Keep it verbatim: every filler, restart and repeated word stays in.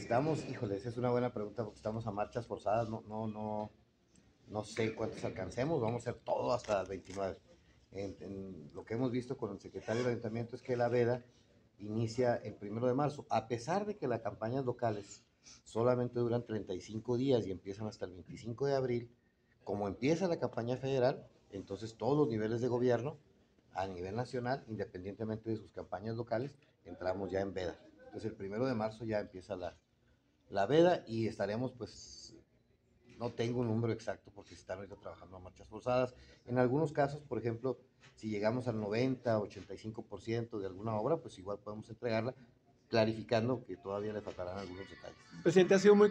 Estamos, híjole, esa es una buena pregunta porque estamos a marchas forzadas, no, no, no, no sé cuántos alcancemos, vamos a hacer todo hasta el veintinueve. En, en lo que hemos visto con el secretario del ayuntamiento es que la veda inicia el primero de marzo, a pesar de que las campañas locales solamente duran treinta y cinco días y empiezan hasta el veinticinco de abril. Como empieza la campaña federal, entonces todos los niveles de gobierno a nivel nacional, independientemente de sus campañas locales, entramos ya en veda. Entonces el primero de marzo ya empieza la, la veda y estaremos, pues, no tengo un número exacto porque están ahorita trabajando a marchas forzadas. En algunos casos, por ejemplo, si llegamos al noventa, ochenta y cinco por ciento de alguna obra, pues igual podemos entregarla, clarificando que todavía le faltarán algunos detalles. Presidente, ha sido muy